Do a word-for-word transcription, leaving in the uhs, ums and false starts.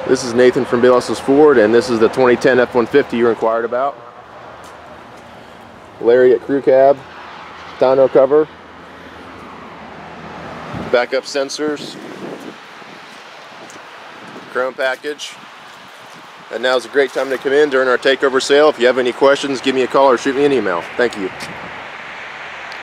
This is Nathan from Bayless's Ford, and this is the twenty ten F one fifty you inquired about. Lariat crew cab, tonneau cover, backup sensors, chrome package. And now's a great time to come in during our takeover sale. If you have any questions, give me a call or shoot me an email. Thank you.